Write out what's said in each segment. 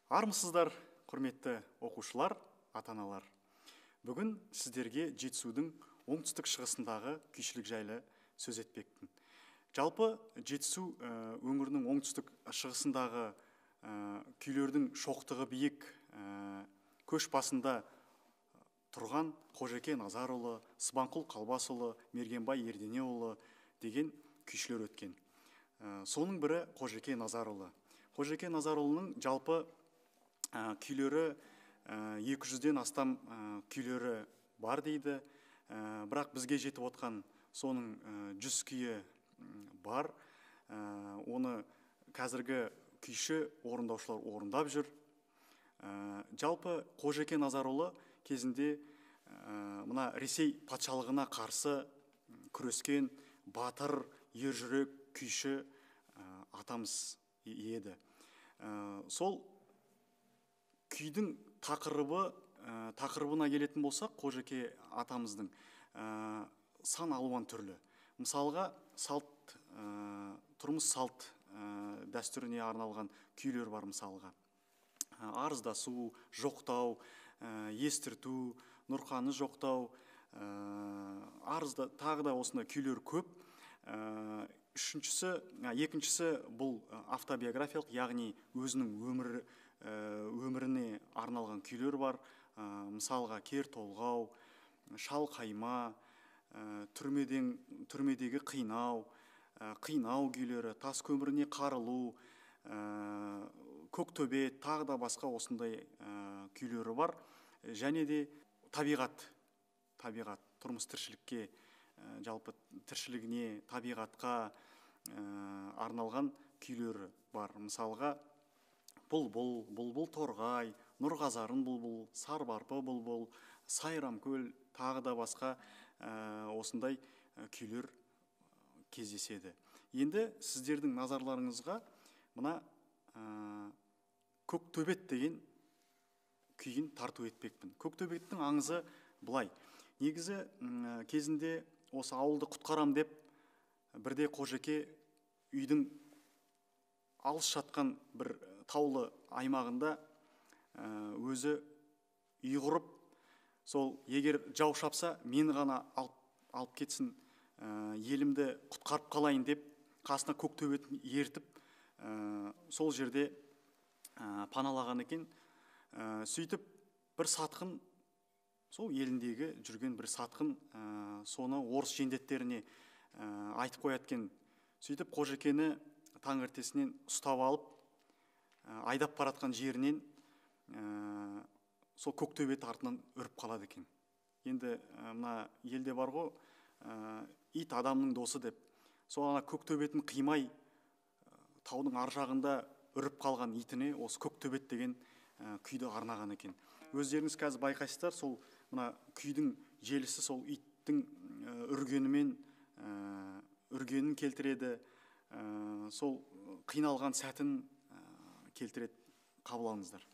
Армысыздар, құрметті оқушылар, ата-аналар. Бүгін сіздерге Жетісудың оңтүстік шығысындағы күйшілік жайлы сөз етпекпін. Жалпы Жетісу өңірінің оңтүстік шығысындағы күйлердің шоқтығы биік, көш басында тұрған Қожеке Назарұлы, Сыбанқұл Қалбасұлы, Мергенбай Ерденеұлы деген күйшілер өткен. Соның бірі Қожеке Назарұлы. Қожеке Назарұлының жалпы күйлері 200-ден астам күйлері бар дейді. Бірақ бізге жетіп отқан соның 100 күйі бар. Оны қазіргі күйші орындаушылар орындап жүр. Жалпы Қожеке Назарұлы кезінде мына Ресей патшалығына қарсы күрескен батыр, ержүрек күйші атамыз еді. Сол күйдің тақырыбына келетін болсақ, Қожеке атамыздың сан алуан түрлі. Мысалға, тұрмыс салт дәстүріне арналған күйлер бар мысалға. Арыздасу, жоқтау, естірту, нұрқаны жоқтау, тағы да осындай күйлер көп. Екіншісі бұл автобиографиялық, яғни өзінің өміріне арналған күйлер бар. Мысалға, кер толғау, шал қайма, түрмедегі қинау күйлері, тас көміріне қарылу, көк төбет, тағы да басқа осындай күйлері бар. Және де табиғат, тұрмыс тіршілікке, жалпы тіршілігіне, табиғатқа арналған күйлері бар. Мысалға, бұлбұл торғай, нұрғазарын бұлбұл, сарбарпы бұлбұл, сайрамкөл, тағы да басқа осындай күйлер кездеседі. Енді сіздердің назарларыңызға мына Көктөбет деген күйін тарту етпекпін. Көктөбеттің аңызы былай. Негізі кезінде осы ауылды құтқарам деп бірде Қожеке үйдің алыс жатқан бір таулы аймағында өзі үй құрып, сол егер жау шапса, мені ғана алып кетсін, елімді құтқарып қалайын деп, қасына Көктөбетін ертіп, сол жерде паналаған екен. Сөйтіп, бір сатқын, сол еліндегі жүрген бір сатқын, соны орыс жендеттеріне айтып қояткен. Сөйтіп, Қожекені таңертесінен ұстап алып, айдап баратқан жерінен сол Көктөбет артынан үріп қалады екен. Енді мына елде бар ғой, ит адамның досы деп. Сол ана Көктөбетін қимай, таудың ар жағында үріп қалған итіне осы Көктөбет деген күйді арнаған екен. Өздеріңіз қазір байқайсыздар, сол мына күйдің желісі сол иттің үргенін келтіреді, сол қиналған сәтін келтіреді. Қабыл алыңыздар.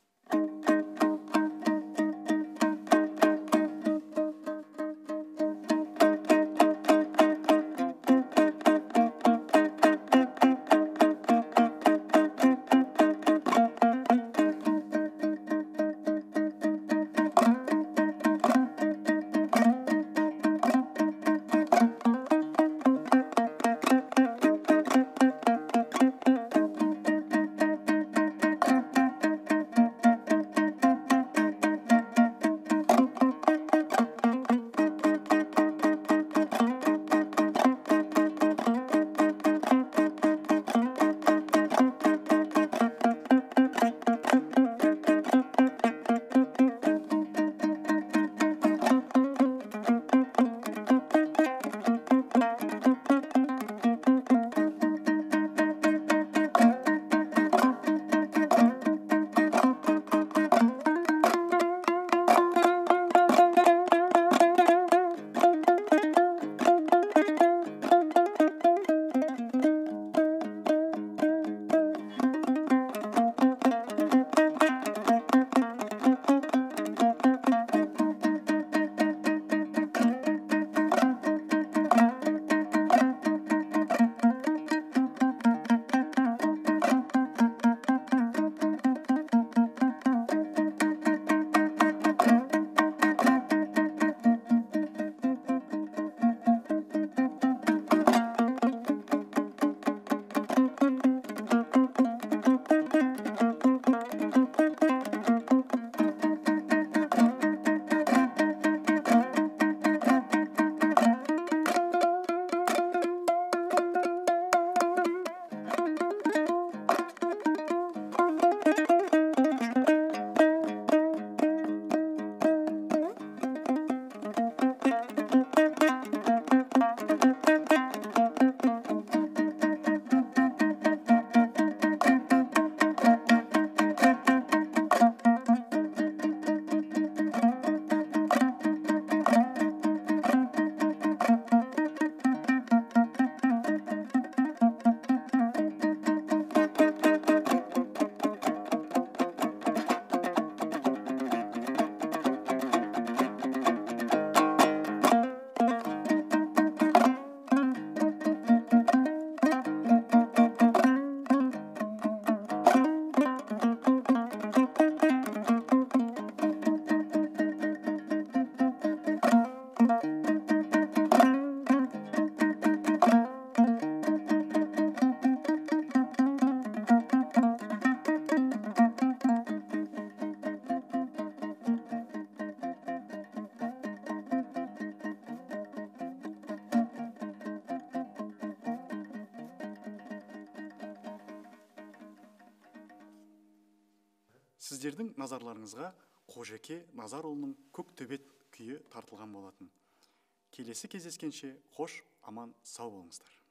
сіздердің назарларыңызға Қожеке Назарұлының Көктөбет күйі тартылған болатын. Келесі кездескенше қош аман сау болыңыздар.